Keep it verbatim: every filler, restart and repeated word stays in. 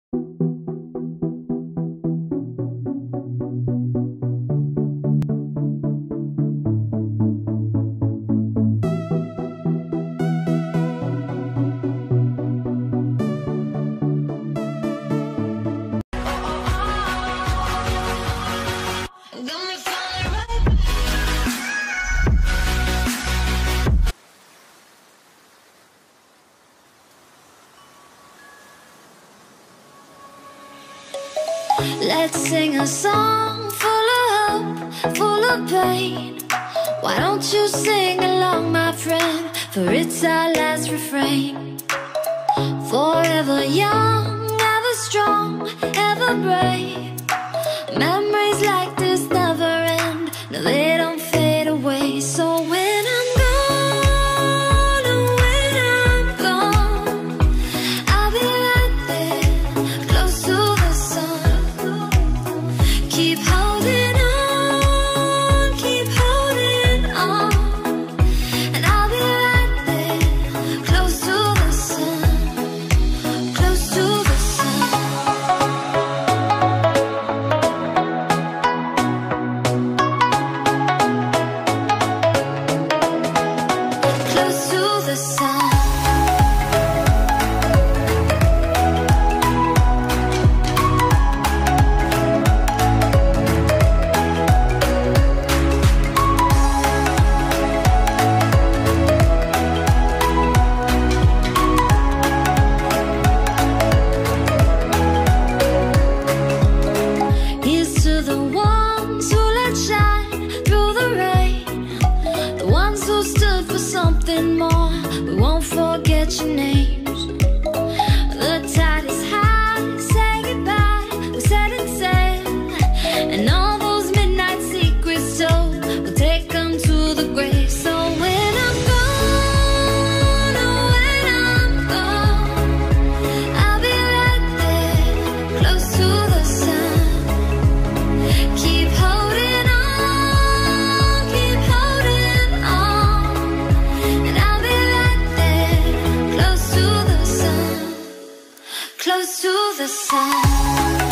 Let's sing a song full of hope, full of pain. Why don't you sing along, my friend, for it's our last refrain. Forever young, ever strong, ever brave. Memories like this never end, no, they don't fade away. So when I'm gone, oh, when I'm gone, I'll be right there, close to the sun. Keep holding on, keep holding on, and I'll be right there, close to the sun, close to the sun. Close to the sun. Here's to the ones who let shine through the rain, the ones who stood for something more. We won't forget your names. The tide is high, say goodbye, we're setting sail, and all those midnight secrets told, we'll take them to the grave. So when I'm gone, oh, when I'm gone, I'll be right there, close to the sun. Keep holding on, keep holding on, and I'll be right there, close to the sun, close to the sun.